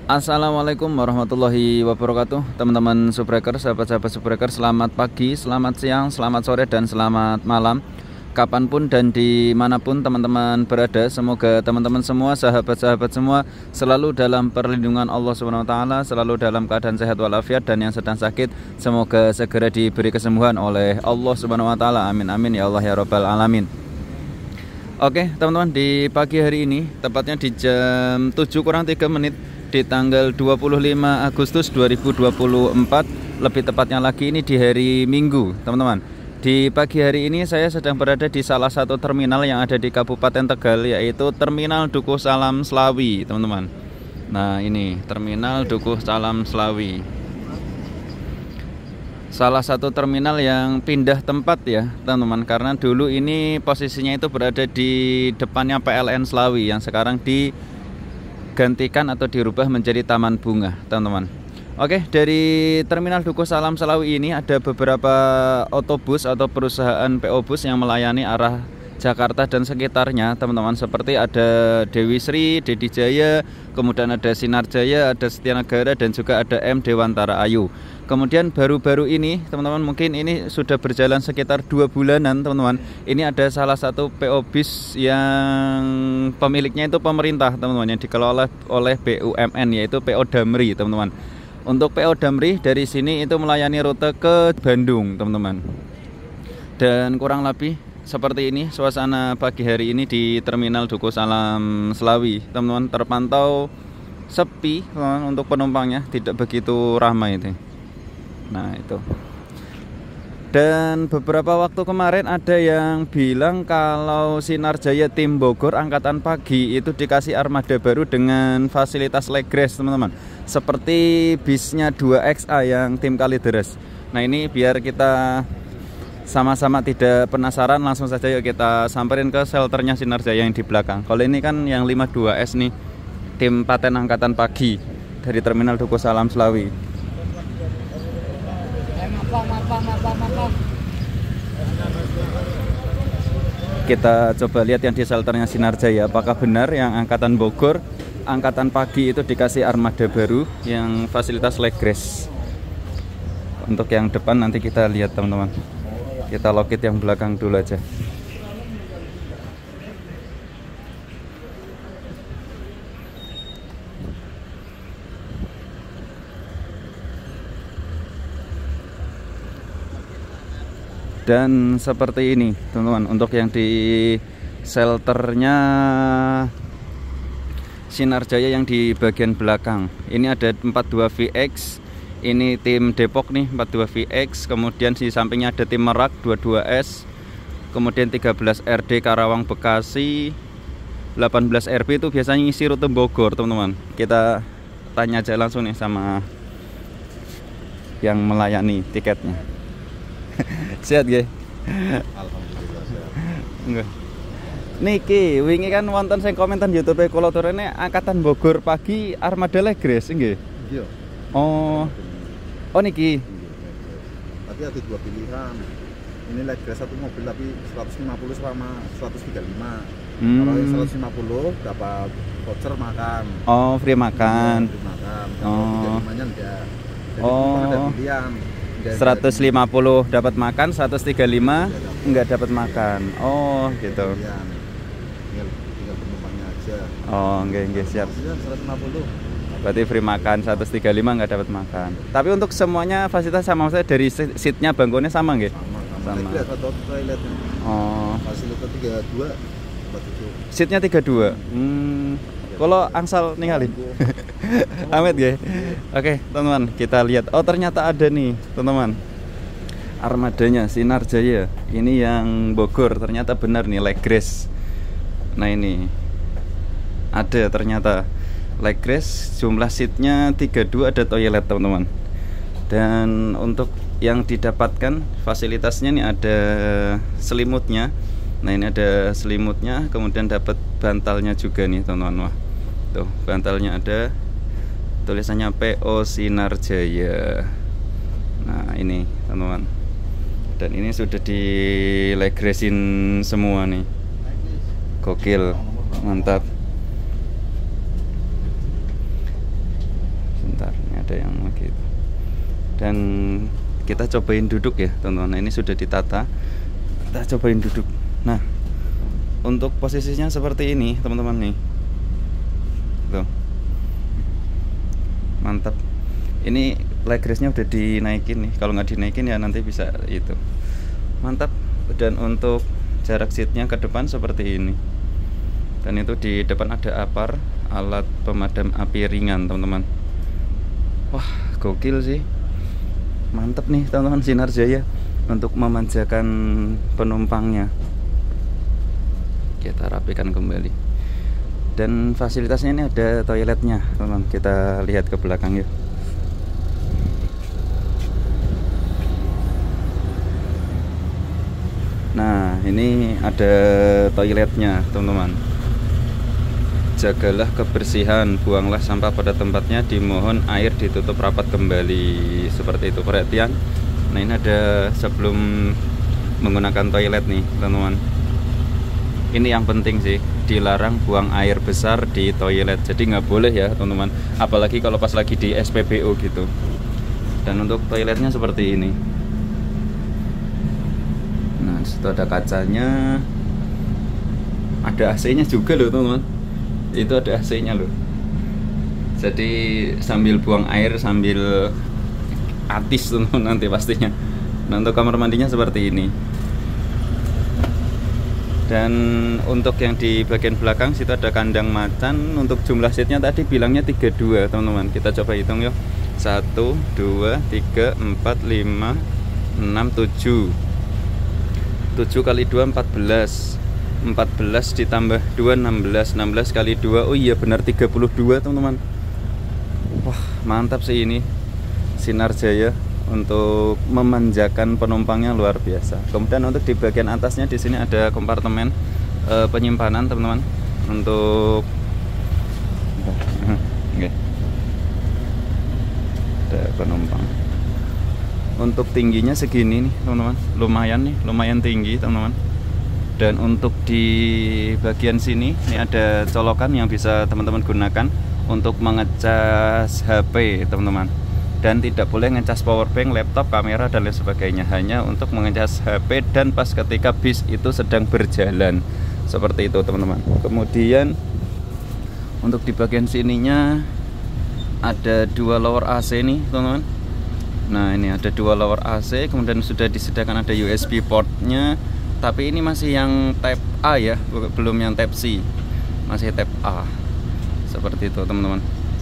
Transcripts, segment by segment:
Assalamualaikum warahmatullahi wabarakatuh. Teman-teman Subbreaker, sahabat-sahabat Subbreaker, selamat pagi, selamat siang, selamat sore, dan selamat malam. Kapanpun dan dimanapun teman-teman berada, semoga teman-teman semua, sahabat-sahabat semua selalu dalam perlindungan Allah SWT, selalu dalam keadaan sehat walafiat, dan yang sedang sakit semoga segera diberi kesembuhan oleh Allah SWT. Amin amin ya Allah ya Rabbal alamin. Oke teman-teman, di pagi hari ini tepatnya di jam 7:03 di tanggal 25 Agustus 2024, lebih tepatnya lagi ini di hari Minggu, teman-teman. Di pagi hari ini saya sedang berada di salah satu terminal yang ada di Kabupaten Tegal, yaitu Terminal Dukuh Salam Slawi, teman-teman. Nah, ini Terminal Dukuh Salam Slawi. Salah satu terminal yang pindah tempat ya, teman-teman, karena dulu ini posisinya itu berada di depannya PLN Slawi yang sekarang digantikan atau dirubah menjadi Taman Bunga, teman-teman. Oke, dari Terminal Dukuh Salam Slawi ini ada beberapa otobus atau perusahaan PO Bus yang melayani arah Jakarta dan sekitarnya, teman-teman. Seperti ada Dewi Sri, Dedi Jaya, kemudian ada Sinar Jaya, ada Setia Negara, dan juga ada M Dewantara Ayu. Kemudian baru-baru ini, teman-teman, mungkin ini sudah berjalan sekitar 2 bulanan, teman-teman. Ini ada salah satu PO Bus yang pemiliknya itu pemerintah, teman-teman, yang dikelola oleh BUMN, yaitu PO Damri, teman-teman. Untuk PO Damri dari sini itu melayani rute ke Bandung, teman-teman. Dan kurang lebih seperti ini suasana pagi hari ini di Terminal Dukuh Salam Slawi, teman-teman. Terpantau sepi, teman-teman, untuk penumpangnya, tidak begitu ramai itu. Nah, itu. Dan beberapa waktu kemarin ada yang bilang kalau Sinar Jaya tim Bogor angkatan pagi itu dikasih armada baru dengan fasilitas legres, teman-teman. Seperti bisnya 2XA yang tim Kalideres. Nah, ini biar kita sama-sama tidak penasaran, langsung saja yuk kita samperin ke shelternya Sinar Jaya yang di belakang. Kalau ini kan yang 52S nih, tim Paten angkatan pagi dari Terminal Dukuh Salam Slawi. Kita coba lihat yang di shelternya Sinar Jaya, apakah benar yang angkatan Bogor angkatan pagi itu dikasih armada baru yang fasilitas legres. Untuk yang depan nanti kita lihat, teman-teman. Kita lokit yang belakang dulu aja. Dan seperti ini, teman-teman, untuk yang di shelternya Sinar Jaya yang di bagian belakang. Ini ada 42VX, ini tim Depok nih, 42VX. Kemudian di sampingnya ada tim Merak 22S, kemudian 13RD Karawang Bekasi, 18RB itu biasanya ngisi rute Bogor, teman-teman. Kita tanya aja langsung nih sama yang melayani tiketnya. Sehat gak? Alhamdulillah sehat. Enggak. Niki, wingi kan wonten sing komentar YouTube kula turune angkatan Bogor pagi armada legres nggih. Iya. Oh. Oh niki. Tapi ada dua pilihan. Ini legres satu mobil tapi 150 sama 135. Kalau yang 150 dapat voucher makan. Oh, free makan. Free makan. Oh. 135-nya enggak. Jadi ada Oh. pilihan. 150 dapat makan, 135 enggak dapat makan. Oh, gitu. Tinggal penumpangnya aja. Oh, nggih siap. 150. Berarti free makan, 135 enggak dapat makan. Tapi untuk semuanya fasilitas sama, maksudnya dari seatnya, bangkunya sama nggih? Sama. Lihat atau toiletnya. Oh. Fasilitas 32 tempat duduk. Seatnya 32. Kalau angsal ningali. Amit ya. Oke, teman-teman, kita lihat. Oh, ternyata ada nih, teman-teman. Armadanya Sinar Jaya. Ini yang Bogor, ternyata benar nih legres. Nah, ini ada ternyata legres, jumlah seatnya 32, ada toilet, teman-teman. Dan untuk yang didapatkan fasilitasnya nih ada selimutnya. Nah, ini ada selimutnya, kemudian dapat bantalnya juga nih, teman-teman. Wah, tuh bantalnya ada, tulisannya PO Sinar Jaya. Nah, ini, teman-teman. Dan ini sudah dilegresin semua nih. Gokil, mantap. ada yang begitu. Dan kita cobain duduk ya teman-teman. Nah, ini sudah ditata, kita cobain duduk. Nah, untuk posisinya seperti ini teman-teman nih tuh, mantap. Ini leg raise-nya udah dinaikin nih, kalau nggak dinaikin ya nanti bisa itu, mantap. Dan untuk jarak seatnya ke depan seperti ini, dan itu di depan ada APAR, alat pemadam api ringan teman-teman. Wah, gokil sih, mantap nih teman-teman Sinar Jaya untuk memanjakan penumpangnya. Kita rapikan kembali, dan fasilitasnya ini ada toiletnya teman-teman. Kita lihat ke belakang yuk. Nah, ini ada toiletnya teman-teman. Jagalah kebersihan, buanglah sampah pada tempatnya, dimohon air ditutup rapat kembali. Seperti itu, perhatian. Nah, ini ada sebelum menggunakan toilet nih teman-teman. Ini yang penting sih, dilarang buang air besar di toilet. Jadi nggak boleh ya teman-teman, apalagi kalau pas lagi di SPBU gitu. Dan untuk toiletnya seperti ini. Nah, situ ada kacanya, ada AC-nya juga loh teman-teman. Itu ada AC-nya loh. Jadi sambil buang air sambil atis teman-teman nanti pastinya. Nah, untuk kamar mandinya seperti ini. Dan untuk yang di bagian belakang situ ada kandang macan. Untuk jumlah seatnya tadi bilangnya 32 teman-teman. Kita coba hitung yuk. 1, 2, 3, 4, 5, 6, 7. 7 kali 2 14. 14 ditambah 2 16. 16 kali 2, oh iya benar 32 teman-teman. Wah, mantap sih ini Sinar Jaya untuk memanjakan penumpangnya luar biasa. Kemudian untuk di bagian atasnya di sini ada kompartemen penyimpanan teman-teman untuk okay. Ada penumpang. Untuk tingginya segini nih teman-teman, lumayan tinggi teman-teman. Dan untuk di bagian sini ini ada colokan yang bisa teman-teman gunakan untuk mengecas HP teman-teman. Dan tidak boleh ngecas powerbank, laptop, kamera dan lain sebagainya, hanya untuk mengecas HP dan pas ketika bis itu sedang berjalan. Seperti itu teman-teman. Kemudian untuk di bagian sininya ada 2 lower AC nih teman-teman. Nah, ini ada 2 lower AC, kemudian sudah disediakan ada USB portnya, tapi ini masih yang type A ya, belum yang type C, masih type A. Seperti itu teman-teman.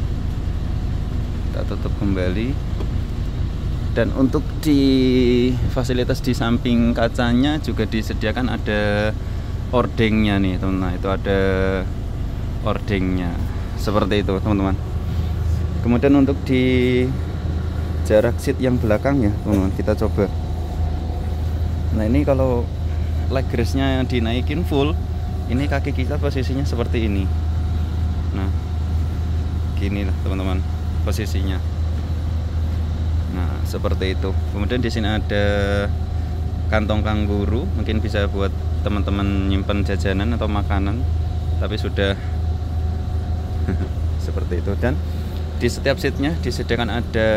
Kita tutup kembali. Dan untuk di fasilitas di samping kacanya juga disediakan ada ordengnya nih teman-teman. Itu ada ordengnya. Seperti itu teman-teman. Kemudian untuk di jarak seat yang belakang ya teman-teman, kita coba. Nah, ini kalau leg raise-nya dinaikin full, ini kaki kita posisinya seperti ini. Nah, gini lah teman-teman posisinya. Nah, seperti itu. Kemudian di sini ada kantong kanguru, mungkin bisa buat teman-teman nyimpen jajanan atau makanan, tapi sudah seperti itu. Dan di setiap seatnya disediakan ada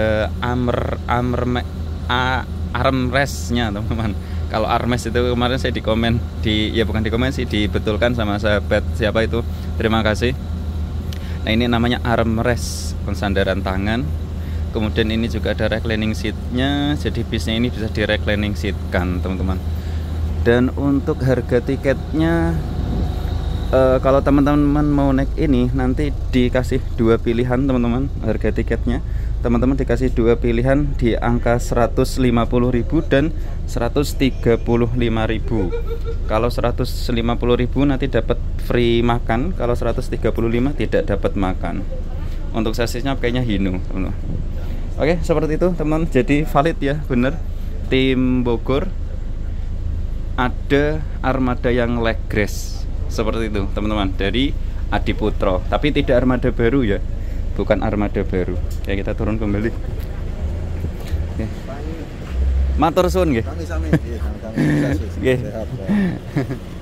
armrest-nya teman-teman. Kalau armrest itu kemarin saya di komen, bukan di komen sih, dibetulkan sama sahabat siapa itu, terima kasih. Nah, ini namanya armrest, pensandaran tangan. Kemudian ini juga ada reclining seatnya, jadi bisnya ini bisa di reclining seat kan teman-teman. Dan untuk harga tiketnya, kalau teman-teman mau naik ini nanti dikasih 2 pilihan teman-teman. Harga tiketnya teman-teman dikasih 2 pilihan di angka 150.000 dan 135.000. Kalau 150.000 nanti dapat free makan, kalau 135 tidak dapat makan. Untuk sasisnya kayaknya Hino teman-teman. Oke, seperti itu teman-teman. Jadi valid ya, bener. Tim Bogor ada armada yang leg raise. Seperti itu teman-teman, dari Adiputro, tapi tidak armada baru ya, bukan armada baru. Ya, kita turun kembali. Oke. Matur suwun nggih.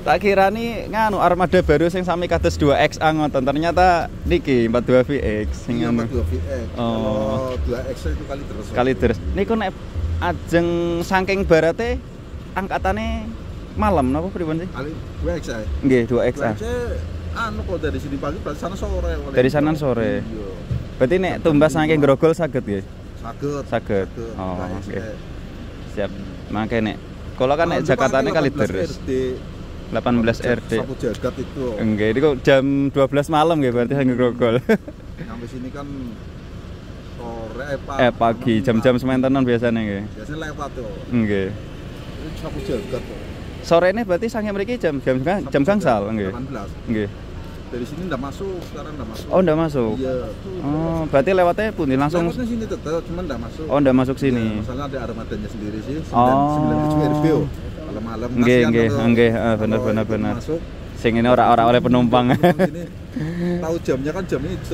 Tak kira nih nganu armada baru sing sami kados 2XA ngoten. Ternyata niki 42 VX sing Iya, anu. 42 VX. Oh. Kalau 2X itu kali terus. Kali terus. Niku nek ajeng saking barate angkatane malam napa pripun sih? Kali 2X ya. Nggih, 2XA. 2X anu kok dari sini pagi berarti sana sore. Dari sana sore. Iya. Berarti nek tumbas saking grogol saged nggih. Saged. Oh, 2X. oke. Siap. Mangke nek kula kan nek Jakartane kali terus. 18 RD. Sapu jagat itu. Enggak, ini kok jam 12 malam nggih berarti saking grogol. Sampai sini kan sore pagi jam-jam sementanan biasanya nggih. Biasanya lewat tuh. Nggih. Ini sapu jagat tuh. Sore ini berarti sange mriki jam gangsal nggih. 18. Nggih. Dari sini ndak masuk, sekarang ndak masuk. Oh, ndak masuk. Iya. Oh, berarti lewatnya pundi langsung. Lewatnya sini tetap, cuman ndak masuk. Oh, ndak masuk sini. Ya, masalah ada armadanya sendiri sih. 97 Oh. RB. Malam-malam Nggih, nggih, bener. Masuk. Sing ini ora oleh penumpang. Ini tahu jamnya kan jam itu.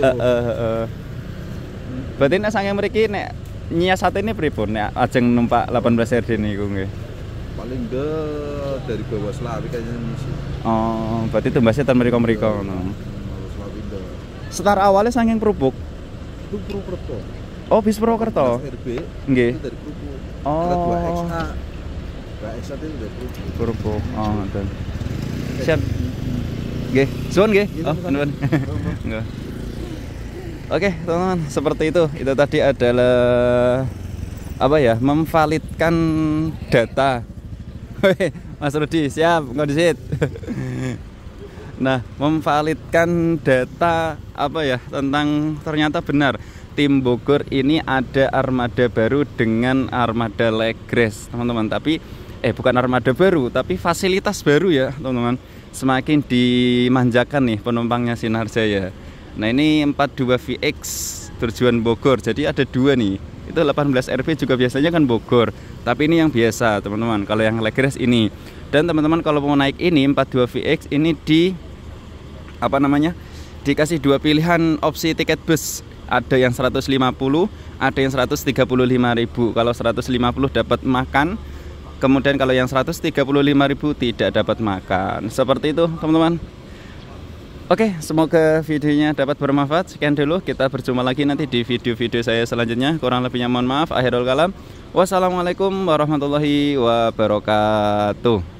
Berarti nek sange mriki nek nyiasatine pripun nek ajeng numpak 18 RD niku nggih. Paling dari bawah Slawi kayaknya misi. Oh, berarti tumbasnya ten mriko-mriko ngono. Slawi dah. Start awalnya saking Prubuk. Itu Purwokerto. Oh, bis Purwokerto. RB. Nggih. Itu dari Purwokerto. Oh. Ada 2XA. 2XA itu dari Purwokerto. Prubuk. Oh, ngoten. Siap. Nggih, suwun nggih. Oh, nuwun. Nggih. Oke, teman-teman, seperti itu. Itu tadi adalah apa ya? Memvalidkan data. Mas Rudi, siap, ngondisit. Nah, memvalidkan data apa ya? Tentang ternyata benar tim Bogor ini ada armada baru dengan armada Legres, teman-teman. Tapi bukan armada baru, tapi fasilitas baru ya, teman-teman. Semakin dimanjakan nih penumpangnya Sinarjaya. Nah, ini 42 VX tujuan Bogor. Jadi ada dua nih. Itu 18 RB juga biasanya kan Bogor. Tapi ini yang biasa, teman-teman. Kalau yang Legres ini. Dan teman-teman kalau mau naik ini 42 VX ini dikasih dua pilihan opsi tiket bus. Ada yang 150, ada yang 135.000. Kalau 150 dapat makan. Kemudian kalau yang 135.000 tidak dapat makan. Seperti itu, teman-teman. Oke, semoga videonya dapat bermanfaat. Sekian dulu, kita berjumpa lagi nanti di video-video saya selanjutnya. Kurang lebihnya mohon maaf. Akhirul kalam. Wassalamualaikum warahmatullahi wabarakatuh.